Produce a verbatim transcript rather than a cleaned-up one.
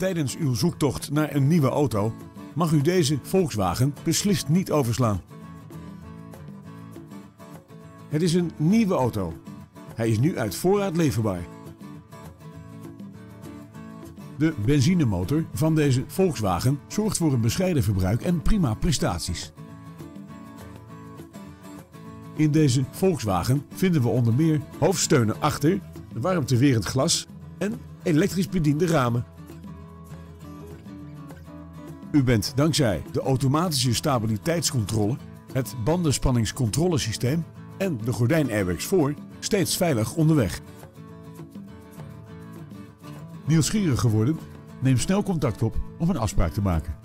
Tijdens uw zoektocht naar een nieuwe auto mag u deze Volkswagen beslist niet overslaan. Het is een nieuwe auto. Hij is nu uit voorraad leverbaar. De benzinemotor van deze Volkswagen zorgt voor een bescheiden verbruik en prima prestaties. In deze Volkswagen vinden we onder meer hoofdsteunen achter, warmtewerend glas en elektrisch bediende ramen. U bent dankzij de automatische stabiliteitscontrole, het bandenspanningscontrolesysteem en de gordijn-airbags voor steeds veilig onderweg. Nieuwsgierig geworden? Neem snel contact op om een afspraak te maken.